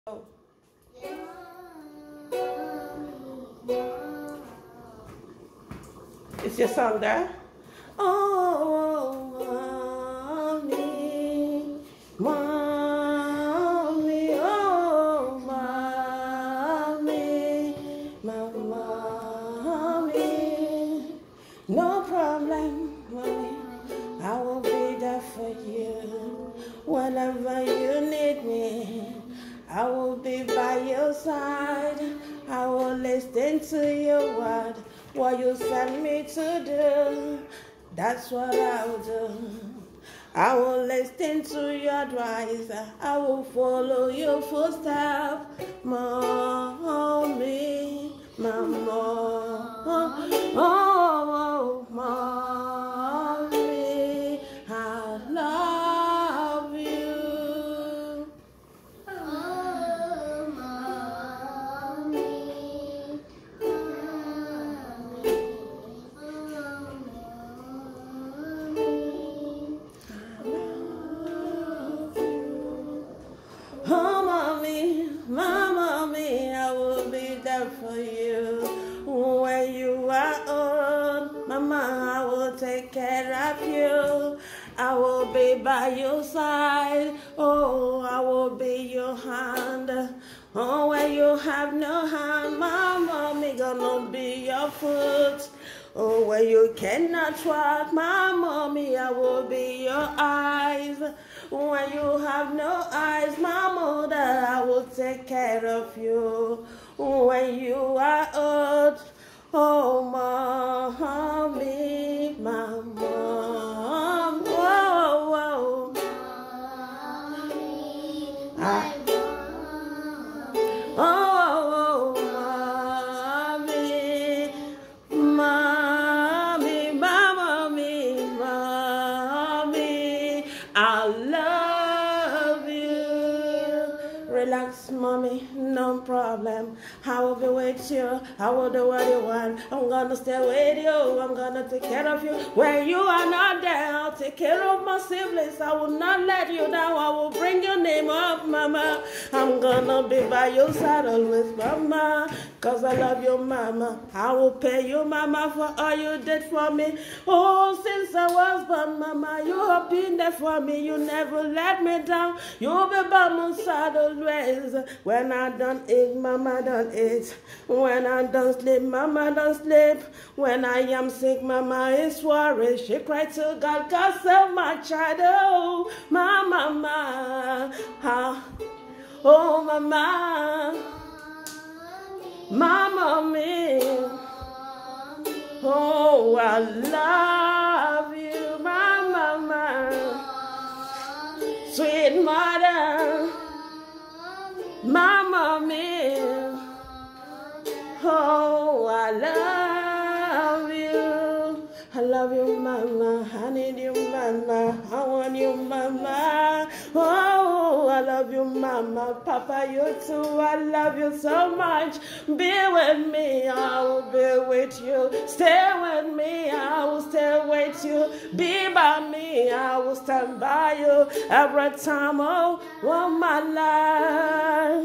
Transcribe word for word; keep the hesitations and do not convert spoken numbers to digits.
Oh. It's your song there? Oh, mommy, mommy, oh, mommy, my mommy. No problem, mommy. I will be there for you whenever you need me. I will be by your side. I will listen to your word. What you send me to do, that's what I will do. I will listen to your advice. I will follow your footsteps, mommy, my mom. Oh, mommy, I love you. Oh, mommy, Oh, mommy, my mommy, I will be there for you. When you are old, mama, I will take care of you. I will be by your side. Oh, I will be your hand. Oh, when you have no hand, my mommy gonna be your foot. Oh, when you cannot walk, my mommy, I will be your eyes. When you have no eyes, my mother, I will take care of you. When you are old, oh, mommy, my mom, whoa, whoa. I, oh, mommy, mommy, my mommy, mommy, I love you. Relax, mommy, no problem. I will be with you. I will do what you want. I'm gonna stay with you. I'm gonna take care of you. When you are not there, I'll take care of my siblings. I will not let you down. I will bring your name up, mama. I'm gonna be by your side always, mama. Cause I love you, mama. I will pay you, mama, for all you did for me. Oh, since I was born, mama, you have been there for me. You never let me down. You'll be by my side always. When I don't eat, mama don't eat. When I don't sleep, mama don't sleep. When I am sick, mama is worried. She cried to God, God save my child. Oh, my mama. Ah. Oh, mama. My mommy, oh, I love you, my mama, sweet mother, my mommy, oh, I love you, I love you, mama, I need you, mama, I want you, mama, oh, I love you, mama, papa, you too, I love you so much. Be with me, I will be with you. Stay with me, I will stay with you. Be by me, I will stand by you every time, oh, oh my life.